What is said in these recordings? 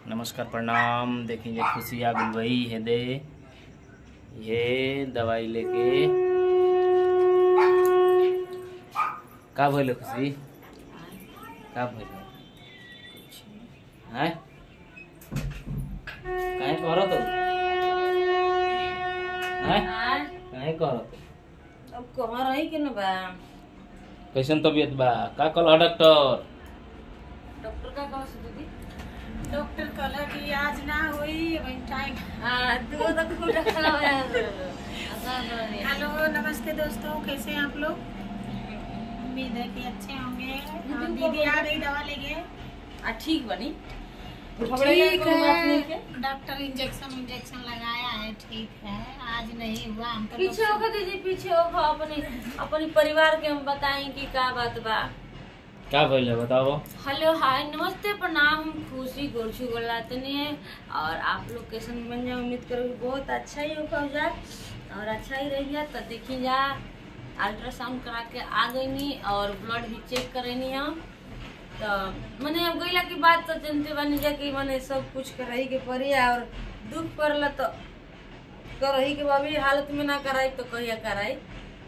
नमस्कार प्रणाम। देखिए खुशी आ गई है दे ये दवाई लेके का भइल खुशी का भइल है काहे करत है काहे करत अब कहाँ रही के न बा। कैसन तबीयत बा का कहला डॉक्टर डॉक्टर का कहा से दीदी डॉक्टर कहला कि आज ना होई वही टाइम। तू तो खूब रखला है। हेलो नमस्ते दोस्तों, कैसे हैं आप लोग? उम्मीद है कि अच्छे होंगे। दीदी आ गई दवा लेके। ठीक बनी ठीक है, डॉक्टर इंजेक्शन लगाया है। ठीक है, आज नहीं हुआ। हम तो पीछे होकर दीदी पीछे होकर अपनी परिवार के हम बताएं कि का बात बा। का भइल है बताओ। हेलो हाय नमस्ते प्रणाम, हम खुशी गोरछू गोलातनी है और आप लोग कैसे बन जाए। उम्मीद करो कि बहुत अच्छा ही होगा जा और अच्छा ही रहेगा। तो देखिए जा अल्ट्रासाउंड करा के आ गई नी और ब्लड भी चेक करेनी हम। तो मैंने अब गईला की बात तो जनते बनी जा कि मैंने सब कुछ कराई के पड़ी और दुख पड़ला तो करही के बाबी हालत में ना कराई तो कहिया कराई।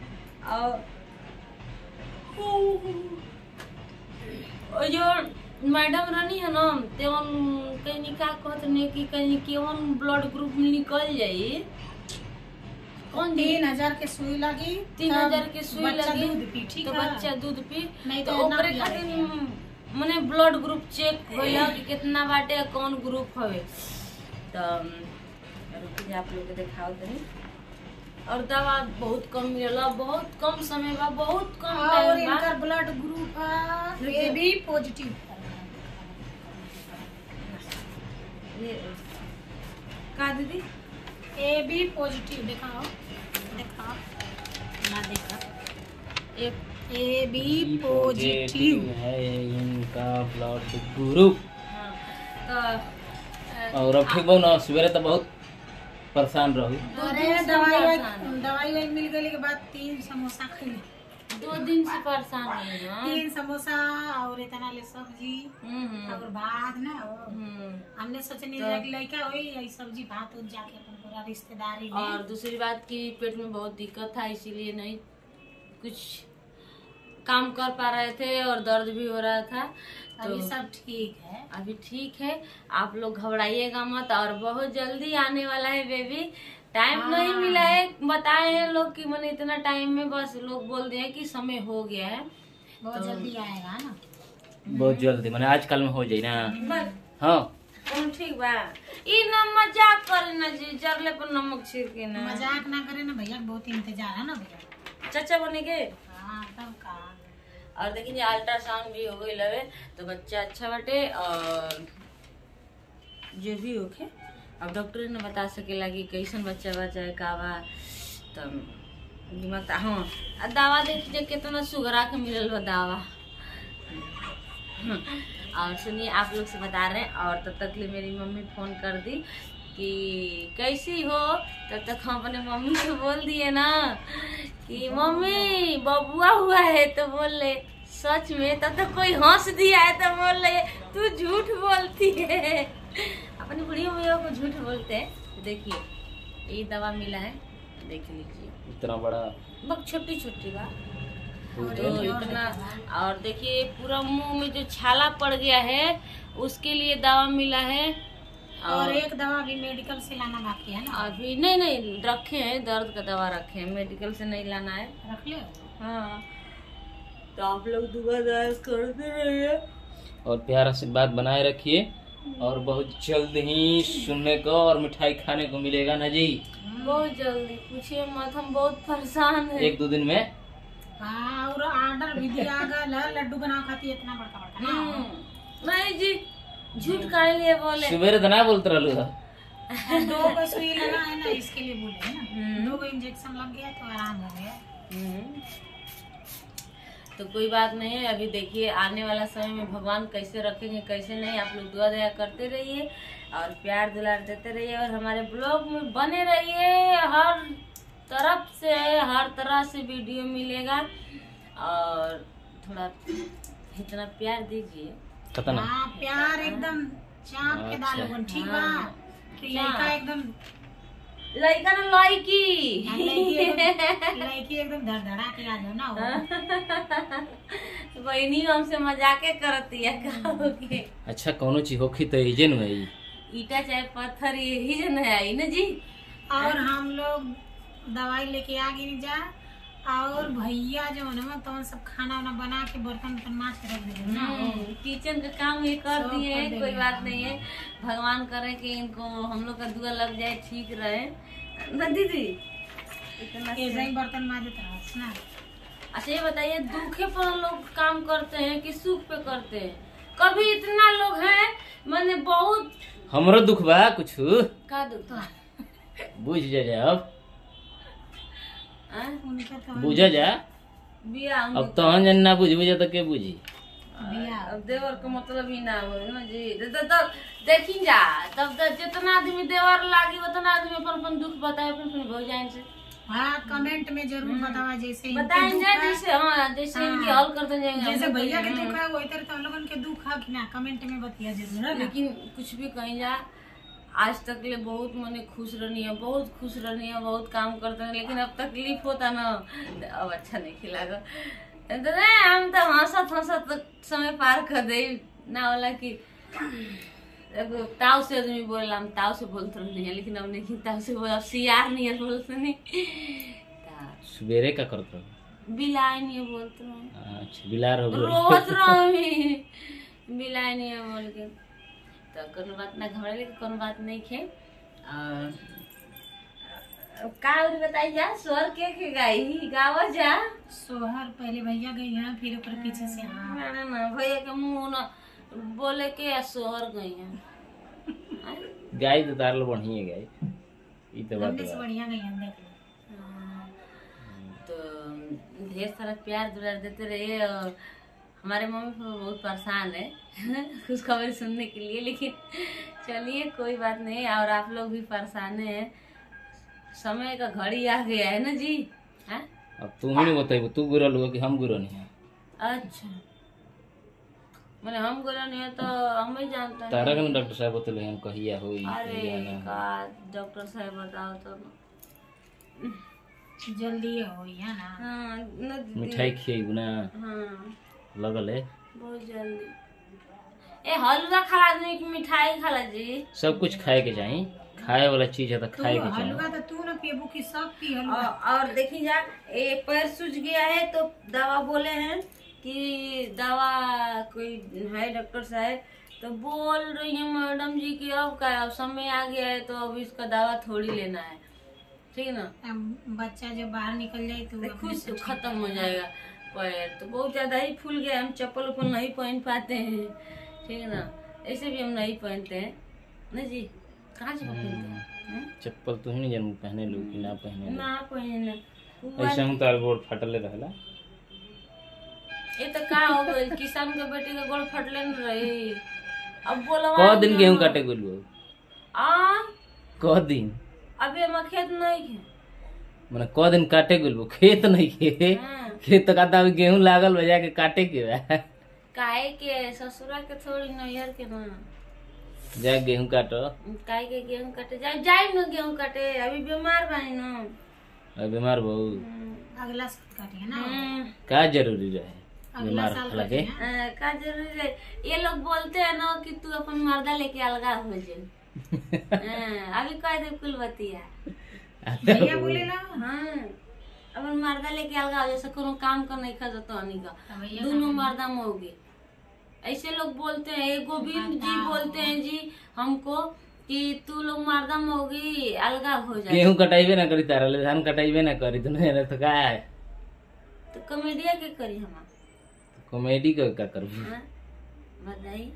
और जो मैडम रानी है ना तेवन कहीं का कहते नहीं कि कहीं केवन ब्लड ग्रुप में निकल जाई। कौन 3000 के सुई लगी। 3000 के सुई लगी दूध पी। ठीक तो है, बच्चा दूध पी नहीं तो तो ओकरे खातिर मने ब्लड ग्रुप चेक होला कि कितना बाटे कौन ग्रुप हवे। तो रुकिए आप लोग के दिखाओ तनी। और दवा बहुत कम मिलला, बहुत कम समय बा, बहुत कम और टाइम बा। इनका ब्लड ग्रुप है AB पॉजिटिव। ये का दीदी AB पॉजिटिव दिखाओ ना देखा। AB पॉजिटिव है इनका ब्लड ग्रुप। तो और अब ठीक बा ना। सवेरे तो बहुत परेशान रही। अरे दवाई मिल गई के बाद 3 समोसा खिले। 2 दिन से परेशान है ना। 3 समोसा और इतना ले सब्जी और भात ना। हमने सोचनी कि लड़का होई यही सब्जी भात उठ जाके अपन पूरा रिश्तेदारी में। और दूसरी बात की पेट में बहुत दिक्कत था, इसीलिए नहीं कुछ काम कर पा रहे थे और दर्द भी हो रहा था। तो अभी सब ठीक है। अभी ठीक है, आप लोग घबराइएगा मत। और बहुत जल्दी आने वाला है बेबी। टाइम नहीं मिला है, बताए हैं लोग कि मैंने इतना टाइम में, बस लोग बोल दिए कि समय हो गया है। बहुत जल्दी आएगा ना। बहुत जल्दी मैंने आजकल में हो जाए ना। हाँ ठीक बा। ई ना मजाक करे ना जी, जरले पर नमक छिड़के ना। मजाक ना करे ना भैया, बहुत इंतजार है ना भैया। चाचा बने के। हाँ तब का। और देखिए अल्ट्रासाउंड भी हो गई लवे तो बच्चा अच्छा बटे। और जो भी होके अब डॉक्टर ने बता सकेला कि कैसन बच्चा बा चाहे का बा। तो दिमाग हाँ दवा देखिए कितना सुगरा के मिलल बा दवा। और सुनिए आप लोग से बता रहे हैं। और तब तक ले मेरी मम्मी फोन कर दी कि कैसी हो। तब तक हम अपने मम्मी से बोल दिए ना कि मम्मी बबुआ हुआ है। तो बोल ले सच में। तब तक कोई हंस दिया है तो बोल ले तू झूठ बोलती है। अपनी बुढ़ी मम्मियों को झूठ बोलते हैं। तो देखिए ये दवा मिला है, देख लीजिए इतना बड़ा बहुत छोटी छोटी बात तो इतना। और देखिए पूरा मुंह में जो छाला पड़ गया है उसके लिए दवा मिला है। और एक दवा भी मेडिकल से लाना बाकी है ना। अभी नहीं रखे हैं, दर्द का दवा रखे हैं, मेडिकल से नहीं लाना है। रख ले। हाँ तो आप लोग दुआ दया करते रहिए और प्यार आशीर्वाद बनाए रखिए। और बहुत जल्द ही सुनने को और मिठाई खाने को मिलेगा ना जी। बहुत जल्दी, पूछिए मत, हम बहुत परेशान हैं। 1-2 दिन में। हाँ और ऑर्डर भी दिया गया लड्डू बना खाती इतना बड़का बड़का। नहीं जी झूठ काहे लिए बोले। सवेरे तो ना बोलते रहलू। 2 को सुई लगा है ना, इसके लिए बोले है ना। 2 को इंजेक्शन लग गया तो आराम हो गया। तो कोई बात नहीं है। अभी देखिए आने वाला समय में भगवान कैसे रखेंगे कैसे नहीं। आप लोग दुआ दया करते रहिए और प्यार दुलार देते रहिए और हमारे ब्लॉग में बने रहिए। हर तरफ से हर तरह से वीडियो मिलेगा और थोड़ा इतना प्यार दीजिए। कितना हाँ प्यार एकदम चाप के दाल लोगन ठीक बा कि लड़का एकदम लड़का ना लड़की लड़की एकदम धड़धड़ा के आ जाओ ना बहनी हमसे मजाके करती है कहोगे। अच्छा कौनो चीज होखी तो एजे न है ईटा चाहे पत्थर यही जन है आई ना जी। और हम लोग दवाई लेके आ गई जा और भैया जो है ना तो सब खाना वाना बना के बर्तन वर्तन माज के रख दे ना किचन का काम ये कर दिए कोई बात नहीं है। भगवान करे कि इनको हम लोग का दुआ लग जाए ठीक रहे ना दीदी। ऐसे ही बर्तन माजत रहा ना। अच्छा ये बताइए दुखे पर लोग काम करते हैं कि सुख पे करते हैं? कभी इतना लोग हैं मैंने बहुत हमरो दुख बा कुछ का दुख बुझ जा अब उनका तो बुझा जा बिया अब तो जन ना बुझ जा तो के बुझी अब देवर का मतलब ही ना हो ना जी। तो देखी जा तब जितना आदमी देवर लागी उतना आदमी अपन दुख बताए फिर भौजाइन से। हाँ कमेंट में जरूर बतावा जैसे बताएं जा जैसे हाँ जैसे इनकी हल करते जाएंगे जैसे भैया के दुख है वही तरह तो हम लोगन के दुख है कि ना कमेंट में बतिया जरूर है। लेकिन कुछ भी कहीं जा आज तक ले बहुत मने खुश रहनी है बहुत खुश रहनी है बहुत काम करते हैं लेकिन अब तकलीफ होता ना अब अच्छा नहीं खिलागा तो हम तो हंसत समय पार कर दे ना वाला कि ताव से आदमी बोला हम ताव से बोलते नहीं है लेकिन अब नहीं ताव से बोला सियार नहीं है बोलते नहीं सवेरे का करत रहो बिलाय नहीं है बोलते रहो। अच्छा बिलार हो रोज रहो बिलाय नहीं है बोल के तो कोनो बात ना घबराए के कोनो बात नहीं खे। और का और बताई जा स्वर के गाई गावा जा सोहर पहले भैया गई है फिर ऊपर पीछे से हाँ ना भैया के मुंह न बोले के सोहर गई है गाय तो तार लो बढ़िया गाय ई तो बात हमने से बढ़िया गई है देख लो। तो ढेर सारा प्यार दुलार देते रहे और हमारे मम्मी पापा बहुत परेशान है खुशखबरी सुनने के लिए लेकिन चलिए कोई बात नहीं। और आप लोग भी परेशान हैं समय का घड़ी आ गया है ना जी है? अब तू ही नहीं बताइए तू गुरल हुआ कि हम गुरल नहीं है। अच्छा मैंने हम गुरल नहीं है तो हम ही जानते हैं तारा के डॉक्टर साहब बतले हम कहिया होई अरे का डॉक्टर साहब बताओ तो जल्दी हो है ना। हाँ न दीदी। मिठाई खिएबू ना हाँ लगल है बहुत जल्दी ए हलवा खा आदमी की मिठाई खाला जी सब कुछ खाए के चाहिए खाए वाला चीज है तो खाए के चाहिए। हलवा तो तू ना पिएबू की सब पी हलवा। और देखी जा ये पैर सूज गया है तो दवा बोले हैं कि दवा कोई है डॉक्टर साहब तो बोल रही है मैडम जी की अब का अब समय आ गया है तो अब इसका दवा थोड़ी लेना है ठीक है ना। बच्चा जब बाहर निकल जाए तो खुद खत्म हो जाएगा पैर तो बहुत ज्यादा ही फूल गया हम चप्पल उप्पल नहीं पहन पाते हैं ठीक है ना ऐसे भी हम नहीं पहनते हैं ना जी कहाँ से पहनते हैं चप्पल तू ही नहीं जानू पहने लो कि ना पहने ना पहने ऐसा हूं तार गोड़ फटले रहला ये तो का हो गइल किसान के बेटी के गोड़ फटले न रही अब बोलवा क दिन गेहूं काटे गेलू आ क दिन अभी हम खेत नहीं है माने क दिन काटे गेलू खेत नहीं के खेत का तो गेहूं लागल बजा के काटे के बा काहे के ससुरा के थोड़ी नैहर के ना जा गेहूं काटो काहे के गेहूं काटे जाए न गेहूं काटे अभी बीमार बानी ना अब बीमार बहु अगला साल काटे ना का जरूरी रहे अगला बीमार साल लगे का जरूरी है ये लोग बोलते हैं ना कि तू अपन मर्दा लेके अलगा हो जाए अभी कह दे कुल बतिया भैया बोले ना हाँ अपन मर्दा लेके अलगा हो जैसे कोनो काम कर नहीं खा जाता नहीं का दोनों मर्दा मौगे ऐसे लोग बोलते हैं गोविंद जी बोलते हैं जी हमको कि तू लोग मर्दा मौगी अलगा हो जाए गेहूं कटाइबे ना करी तारा ले धान कटाइबे ना करी तो नहीं तो का है तो कॉमेडिया के करी हम कॉमेडी का क्या करबू बताइए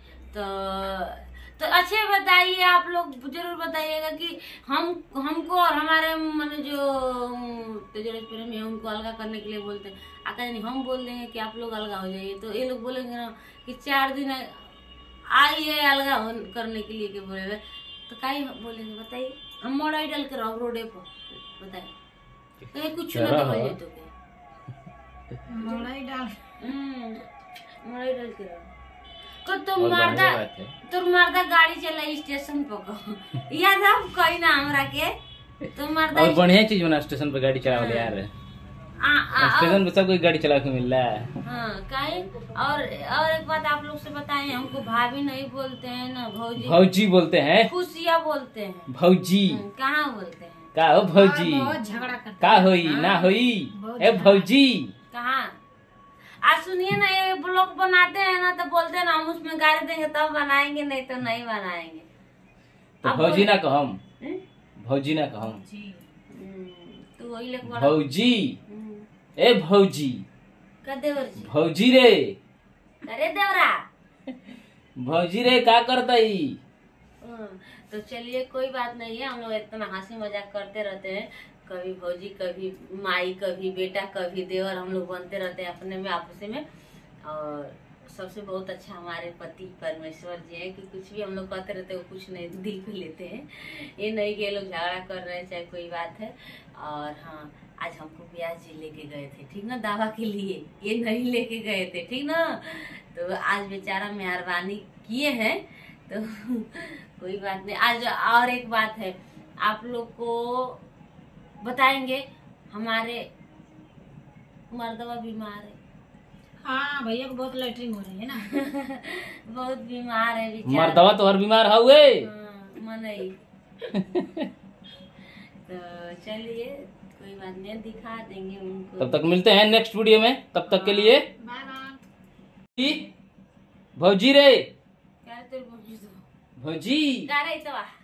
तो अच्छे बताइए आप लोग जरूर बताइएगा कि हमको और हमारे मैंने जो तेजस प्रेमी है उनको अलगा करने के लिए बोलते हैं आका नहीं हम बोल देंगे कि आप लोग अलगा हो जाइए तो ये लोग बोलेंगे ना कि 4 दिन आइए अलगा करने के लिए बोलेगा तो क्या बोलेंगे बताइए हम मोड़ाई डाल के रहो रोडे पर बताइए कहीं कुछ ना तो बोलिए तो क्या मोड़ाई डाल मोड़ाई डाल के रहो तो तुम बहुत बढ़िया मर्दा बात है। तुम मर्दा गाड़ी चला स्टेशन पर याद है कोई ना हमरा के तुम मर्दा और बढ़िया चीज बना स्टेशन पे गाड़ी चलावल यार। स्टेशन पे सब कोई गाड़ी चला के मिल रहा है। हाँ काहे और एक बात आप लोग से बताएं, हमको भाभी नहीं बोलते हैं ना भौजी भौजी बोलते हैं। खुशिया बोलते हैं। भौजी कहाँ बोलते हैं? का हो भौजी? बहुत झगड़ा करते का होई ना होई ए भौजी? कहाँ? आज सुनिए ना, ये ब्लॉग बनाते हैं ना तो बोलते हैं ना हम उसमें गाड़ी देंगे तब बनाएंगे, नहीं तो नहीं बनाएंगे। तो भौजी ना कहम, भौजी ना कहम, तो वही लोग भौजी ए भौजी का देवर जी भौजी रे अरे देवरा भौजी रे का करतई? तो चलिए कोई बात नहीं है, हम लोग इतना हंसी मजाक करते रहते हैं, कभी भौजी कभी माई कभी बेटा कभी देवर, हम लोग बनते रहते हैं अपने में आपस में। और सबसे बहुत अच्छा हमारे पति परमेश्वर जी हैं कि कुछ भी हम लोग कहते रहते हैं वो कुछ नहीं दिल पे लेते हैं। ये नहीं कि ये लोग झगड़ा कर रहे हैं चाहे कोई बात है। और हाँ, आज हमको ब्याज जी लेके गए थे ठीक ना दावा के लिए, ये नहीं लेके गए थे ठीक ना। तो आज बेचारा मेहरबानी किए हैं तो कोई बात नहीं। आज और एक बात है, आप लोग को बताएंगे, हमारे मर्दवा बीमार है। हाँ भैया को बहुत लैटरिन हो रही है ना। बहुत बीमार है बेचारा। मर्दवा तो हर बीमार हुए मनई। तो चलिए कोई बात नहीं, दिखा देंगे उनको। तब तक मिलते हैं नेक्स्ट वीडियो में, तब तक के लिए बाय बाय। भौजी रे क्या तेरे भौजी तो भौजी का रही तो